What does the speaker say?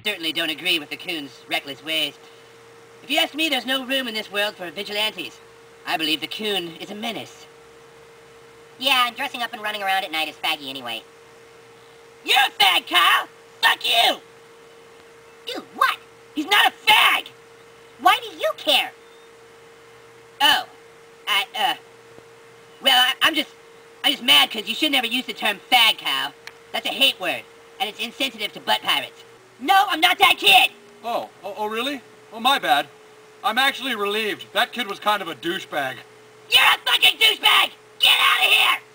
certainly don't agree with the Coon's reckless ways. If you ask me, there's no room in this world for vigilantes. I believe the Coon is a menace. Yeah, and dressing up and running around at night is faggy anyway. You're a fag, Kyle! Fuck you! Dude, what? He's not a fag! Why do you care? Oh, well, I'm just mad because you should never use the term fag, Kyle. That's a hate word, and it's insensitive to butt pirates. No, I'm not that kid! Oh, really? Oh, my bad. I'm actually relieved. That kid was kind of a douchebag. You're a fucking douchebag! Get out of here!